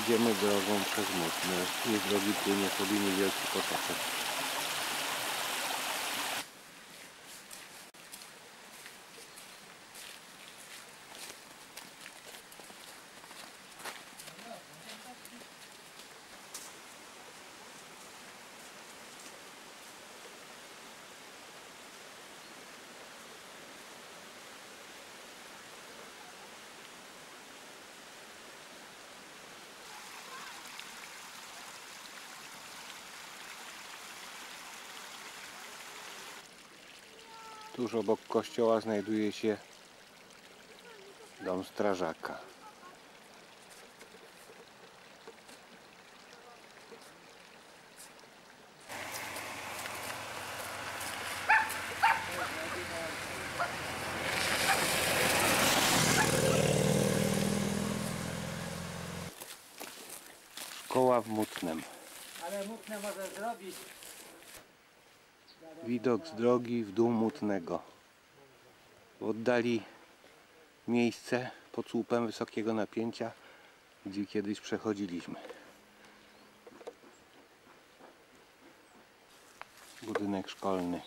Idziemy drogą przez Mutne. Z drogi płynie sobie niewielki potoczek. Tuż obok kościoła znajduje się dom strażaka. Szkoła w Mutnem. Ale Mutne może zrobić. Widok z drogi w dół Mutnego. W oddali miejsce pod słupem wysokiego napięcia, gdzie kiedyś przechodziliśmy. Budynek szkolny.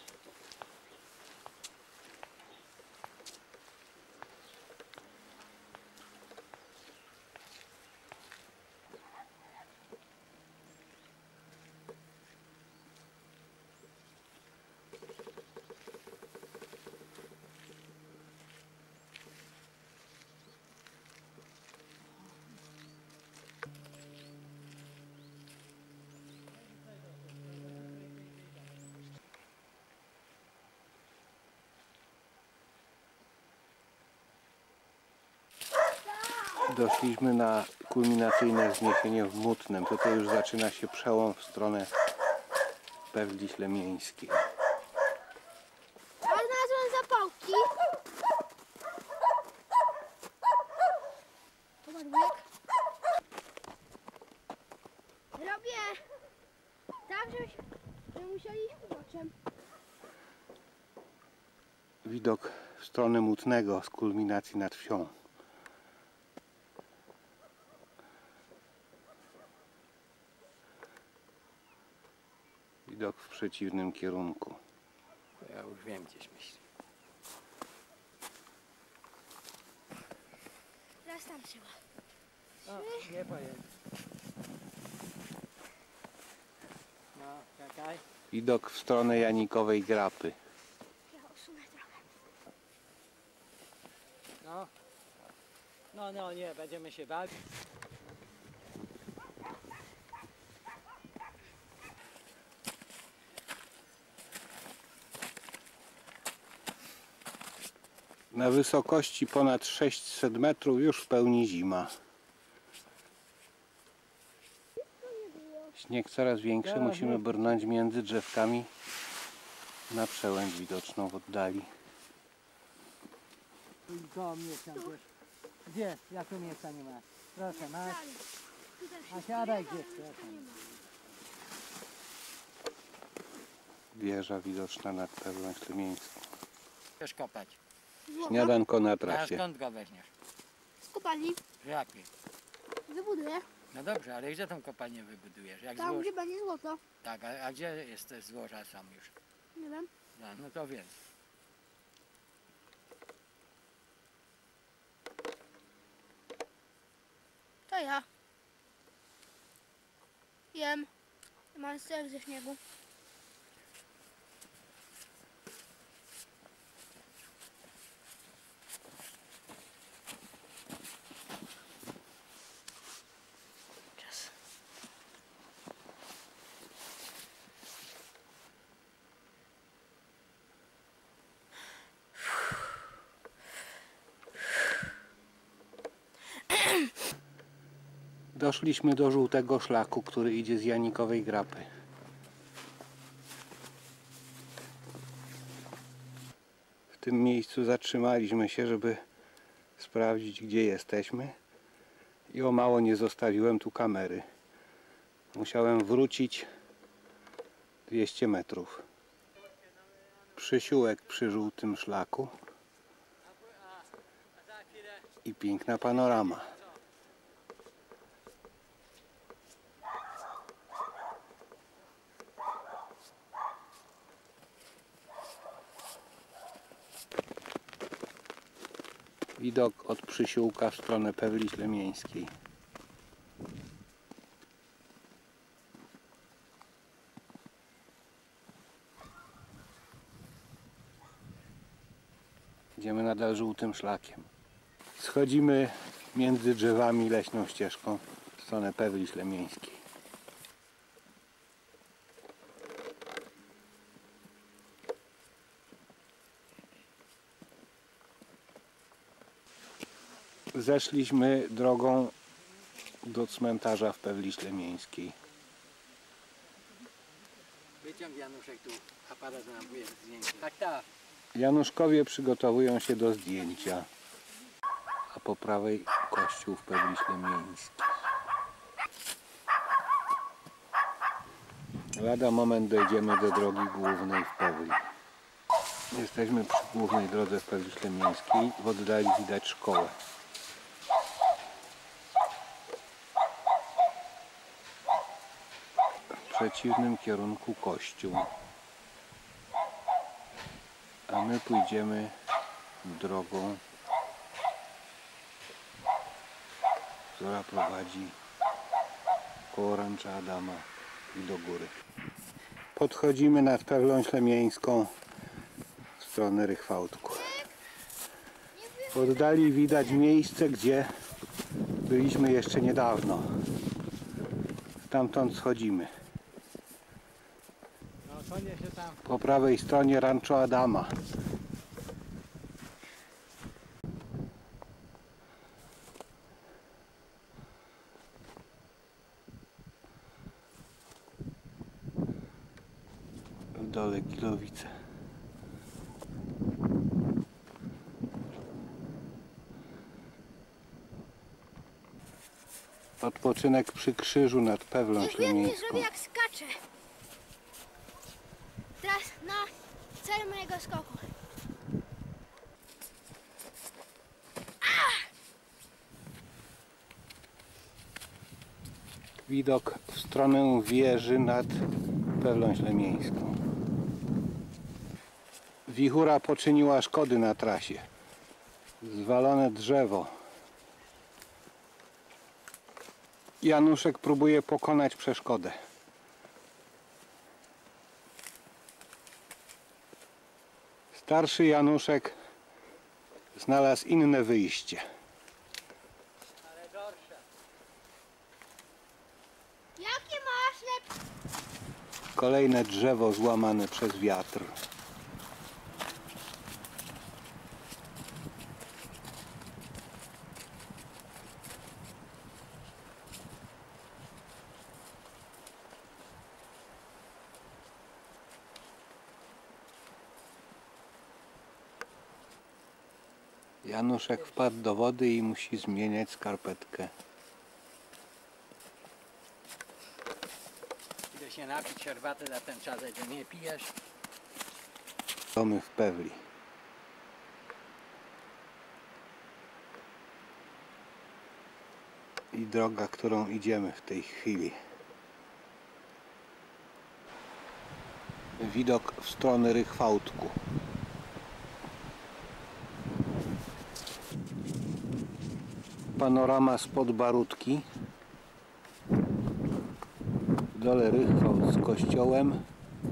Doszliśmy na kulminacyjne wzniesienie w Mutnem. Tutaj już zaczyna się przełom w stronę Pewli Ślemieńskiej. A znalazłem zapałki. Pomarłek. Robię tak, żeby musieli iść uboczem. Widok w stronę Mutnego z kulminacji nad wsią. Widok w przeciwnym kierunku. Ja już wiem, gdzieś myślę. Teraz tam trzeba. O, nie powiem. No, czekaj. Widok w stronę Janikowej Grapy. Ja usunę trochę. No. No, nie, będziemy się bawić. Na wysokości ponad 600 metrów już w pełni zima. Śnieg coraz większy, musimy brnąć między drzewkami na przełęcz widoczną w oddali. Do miejsca gdzieś. Gdzie? Jak tu miejsca nie ma? Proszę, masz. A siadaj gdzieś, proszę. Wieża widoczna nad Pewlą Ślemieńską. Chcesz kopać. Śniadanko na A trasie. skąd go weźmiesz? Z kopalni. Jakiej? Wybuduję. No dobrze, ale gdzie tą kopalnię wybudujesz? Jak Tam, złoż... gdzie będzie złoto. Tak, a gdzie jest te złoża sam już? Nie wiem. No to więc. To ja. Jem. Mam ser ze śniegu. Czas. Doszliśmy do żółtego szlaku, który idzie z Janikowej Grapy. W tym miejscu zatrzymaliśmy się, żeby sprawdzić, gdzie jesteśmy. I o mało nie zostawiłem tu kamery. Musiałem wrócić 200 metrów. Przysiółek przy żółtym szlaku i piękna panorama. Widok od Przysiółka w stronę Pewli Ślemińskiej. Idziemy nadal żółtym szlakiem. Schodzimy między drzewami leśną ścieżką w stronę Pewli Ślemińskiej. Zeszliśmy drogą do cmentarza w Pewli Ślemińskiej. Wyciąg Januszek tu, aparat nam jest zdjęcie. Tak, tak. Januszkowie przygotowują się do zdjęcia, a po prawej kościół w Pewli Ślemińskiej. Lada moment dojdziemy do drogi głównej w Pewli. Jesteśmy przy głównej drodze w Pewli Ślemińskiej. W oddali widać szkołę. W przeciwnym kierunku kościół. A my pójdziemy drogą, która prowadzi koło Rancza Adama i do góry. Podchodzimy nad Pewlą Ślemieńską w stronę Rychwałdku. W oddali widać miejsce, gdzie byliśmy jeszcze niedawno. Stamtąd schodzimy. No konie się tam. Po prawej stronie Ranczo Adama. W dole Gilowice. Odpoczynek przy krzyżu nad Pewlą Niech wiem, Ślemińską. zrobię jak skaczę. Teraz na cel mojego skoku. Widok w stronę wieży nad Pewlą Ślemieńską. Wichura poczyniła szkody na trasie. Zwalone drzewo. Januszek próbuje pokonać przeszkodę. Starszy Januszek znalazł inne wyjście. Ale gorsze. Jakie masz lepsze? Kolejne drzewo złamane przez wiatr. Januszek wpadł do wody i musi zmieniać skarpetkę. Idę się napić herbaty na ten czas, że nie pijesz. Domy w Pewli. I droga, którą idziemy w tej chwili. Widok w stronę Rychwałdku. Panorama spod Barutki. W dole Rychwałd z kościołem.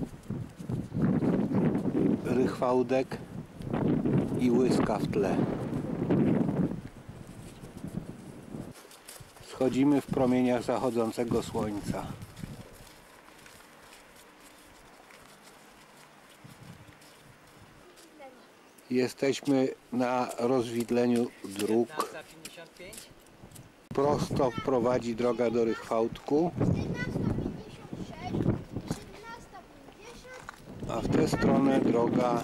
Rychwałdek i Łyska w tle. Schodzimy w promieniach zachodzącego słońca. Jesteśmy na rozwidleniu dróg. 55? Prosto prowadzi droga do Rychwałdku, 14,56, 17,50, a w tę stronę droga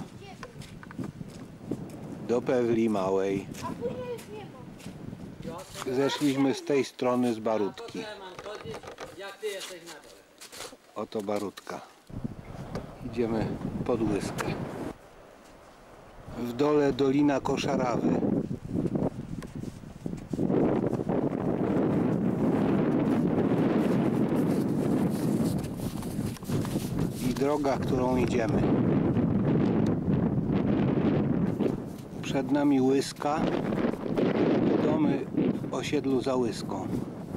do Pewli Małej. a później już nie ma. Zeszliśmy z tej strony z Barutki. Ja mam chodzić, jak ty jesteś na dole. Oto Barutka. Idziemy pod Łyskę. W dole Dolina Koszarawy. I droga, którą idziemy. Przed nami Łyska. Witamy w osiedlu za Łyską.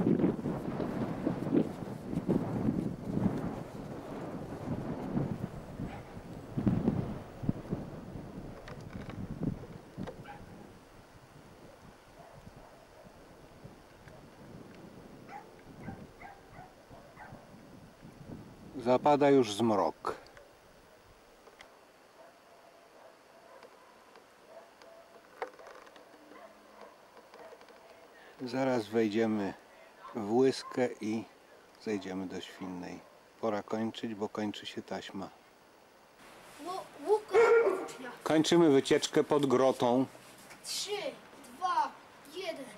Zapada już zmrok. Zaraz wejdziemy w Łyskę i zejdziemy do Świnnej. Pora kończyć, bo kończy się taśma. Łuka ucznia. Kończymy wycieczkę pod grotą. 3, 2, 1.